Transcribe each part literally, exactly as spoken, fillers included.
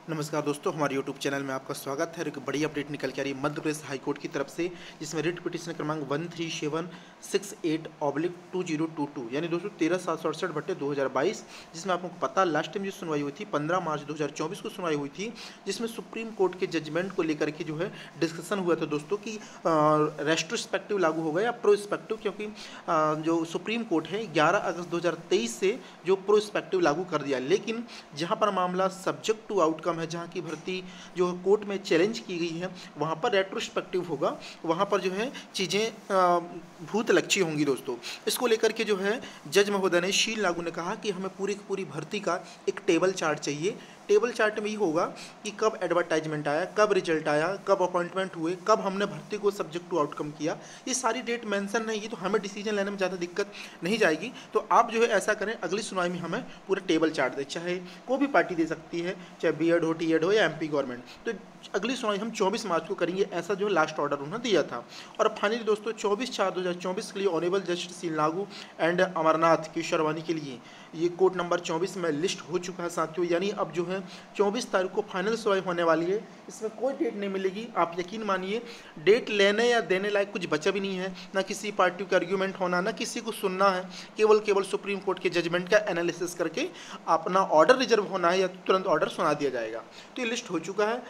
नमस्कार दोस्तों, हमारे यूट्यूब चैनल में आपका स्वागत है। एक बड़ी अपडेट निकल के आ रही है मध्य प्रदेश हाईकोर्ट की तरफ से, जिसमें रिट पिटिशन क्रमांक one three seven six eight oblique two zero two two यानी दोस्तों तेरह सात सौ अड़सठ बटे दो हज़ार बाईस, जिसमें आपको पता लास्ट टाइम जो सुनवाई हुई थी पंद्रह मार्च दो हज़ार चौबीस को सुनवाई हुई थी, जिसमें सुप्रीम कोर्ट के जजमेंट को लेकर के जो है डिस्कशन हुआ था दोस्तों कि रेस्ट्रोस्पेक्टिव लागू होगा या प्रोस्पेक्टिव, क्योंकि आ, जो सुप्रीम कोर्ट है ग्यारह अगस्त दो हज़ार तेईस से जो प्रोस्पेक्टिव लागू कर दिया, लेकिन जहाँ पर मामला सब्जेक्ट टू आउटकम है, जहाँ की भर्ती जो कोर्ट में चैलेंज की गई है, वहाँ पर रेट्रोस्पेक्टिव होगा, वहाँ पर जो है चीज़ें भूतलक्षी होंगी दोस्तों। इसको लेकर के जो है जज महोदय ने शील लागू ने कहा कि हमें पूरी की पूरी भर्ती का एक टेबल चार्ट चाहिए। टेबल चार्ट में ये होगा कि कब एडवर्टाइजमेंट आया, कब रिजल्ट आया, कब अपॉइंटमेंट हुए, कब हमने भर्ती को सब्जेक्ट टू आउटकम किया, ये सारी डेट मेंशन रहेगी, तो हमें डिसीजन लेने में ज़्यादा दिक्कत नहीं जाएगी। तो आप जो है ऐसा करें, अगली सुनवाई में हमें पूरा टेबल चार्ट दे, चाहे कोई भी पार्टी दे सकती है, चाहे बी एड हो, टी एड हो या एम पी गवर्नमेंट। तो अगली सुनवाई हम चौबीस मार्च को करेंगे, ऐसा जो लास्ट ऑर्डर उन्होंने दिया था। और फाइनली दोस्तों चौबीस चार दो हज़ार चौबीस के लिए ऑनरेबल जस्टिस शील लागू एंड अमरनाथ की शेरवानी के लिए ये कोर्ट नंबर चौबीस में लिस्ट हो चुका है साथियों। यानी अब जो है चौबीस तारीख को फाइनल सुनवाई होने वाली है, इसमें कोई डेट नहीं मिलेगी। आप यकीन मानिए, डेट लेने या देने लायक कुछ बचा भी नहीं है, ना किसी पार्टी का आर्ग्यूमेंट होना, ना किसी को सुनना है, केवल केवल सुप्रीम कोर्ट के जजमेंट का एनालिसिस करके अपना ऑर्डर रिजर्व होना है या तुरंत ऑर्डर सुना दिया जाएगा। तो ये लिस्ट हो चुका है,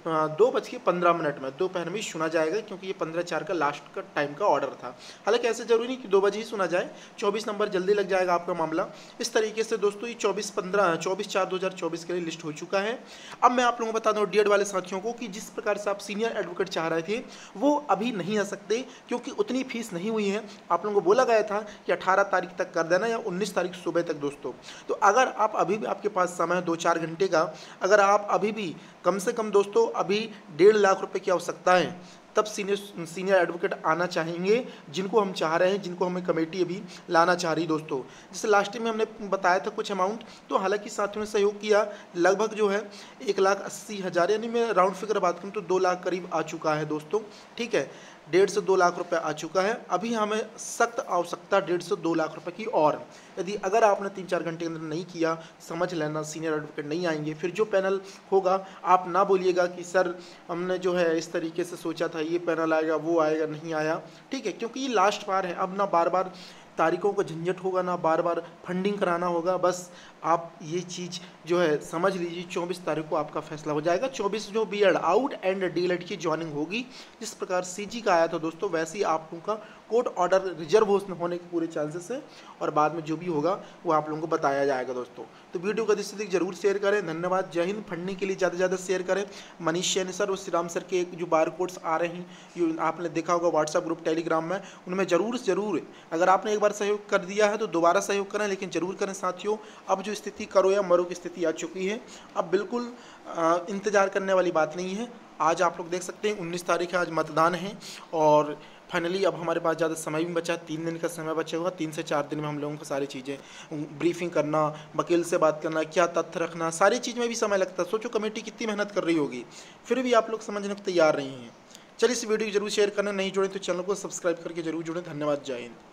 दो बज के पंद्रह मिनट में दोपहर में सुना जाएगा, क्योंकि ये पंद्रह चार का लास्ट का टाइम का ऑर्डर था। हालांकि ऐसे जरूरी नहीं कि दो बजे ही सुना जाए, चौबीस नंबर जल्दी लग जाएगा आपका मामला। इस तरीके से दोस्तों ये चौबीस पंद्रह चौबीस चार दो हज़ार चौबीस के लिए लिस्ट हो चुका है। अब मैं आप लोगों को बता दूं डी एड वाले साथियों को कि जिस प्रकार से आप सीनियर एडवोकेट चाह रहे थे, वो अभी नहीं आ सकते, क्योंकि उतनी फीस नहीं हुई है। आप लोगों को बोला गया था कि अठारह तारीख तक कर देना या उन्नीस तारीख सुबह तक दोस्तों। तो अगर आप अभी भी, आपके पास समय दो चार घंटे का, अगर आप अभी भी कम से कम दोस्तों अभी डेढ़ लाख रुपए की आवश्यकता है, तब सीनियर सीनियर एडवोकेट आना चाहेंगे, जिनको हम चाह रहे हैं, जिनको हमें कमेटी अभी लाना चाह रही दोस्तों। जैसे लास्ट टाइम में हमने बताया था कुछ अमाउंट, तो हालांकि साथियों ने सहयोग किया, लगभग जो है एक लाख अस्सी हज़ार यानी मैं राउंड फिगर बात करूँ तो दो लाख करीब आ चुका है दोस्तों। ठीक है, डेढ़ से दो लाख रुपए आ चुका है। अभी हमें सख्त आवश्यकता डेढ़ से दो लाख रुपए की, और यदि अगर आपने तीन चार घंटे के अंदर नहीं किया, समझ लेना सीनियर एडवोकेट नहीं आएंगे। फिर जो पैनल होगा, आप ना बोलिएगा कि सर हमने जो है इस तरीके से सोचा था, ये पैनल आएगा, वो आएगा, नहीं आया। ठीक है, क्योंकि ये लास्ट बार है, अब ना बार बार तारीखों का झंझट होगा, ना बार बार फंडिंग कराना होगा। बस आप ये चीज़ जो है समझ लीजिए, चौबीस तारीख को आपका फैसला हो जाएगा। चौबीस जो B Ed out and D El Ed की ज्वाइनिंग होगी, जिस प्रकार सी जी का आया था दोस्तों, वैसे ही आप लोगों का कोर्ट ऑर्डर रिजर्व होने के पूरे चांसेस है, और बाद में जो भी होगा वो आप लोगों को बताया जाएगा दोस्तों। तो वीडियो को अधिक से अधिक जरूर शेयर करें। धन्यवाद, जय हिंद। फंडिंग के लिए ज़्यादा से ज़्यादा शेयर करें। मनीष सैनी सर और श्री राम सर के जो बार कोड्स आ रहे हैं, आपने देखा होगा व्हाट्सएप ग्रुप टेलीग्राम में, उनमें जरूर जरूर अगर आपने एक बार सहयोग कर दिया है तो दोबारा सहयोग करें, लेकिन जरूर करें साथियों। अब जो स्थिति करो या मरो की स्थिति आ चुकी है, अब बिल्कुल इंतजार करने वाली बात नहीं है। आज आप लोग देख सकते हैं उन्नीस तारीख है, आज मतदान है, और फाइनली अब हमारे पास ज़्यादा समय भी बचा है, तीन दिन का समय बचा हुआ। तीन से चार दिन में हम लोगों को सारी चीज़ें, ब्रीफिंग करना, वकील से बात करना, क्या तथ्य रखना, सारी चीज़ में भी समय लगता है। सोचो कमेटी कितनी मेहनत कर रही होगी, फिर भी आप लोग समझने को तैयार नहीं हैं। चलिए इस वीडियो को जरूर शेयर करना, नहीं जुड़े तो चैनल को सब्सक्राइब करके जरूर जुड़ें। धन्यवाद, जय हिंद।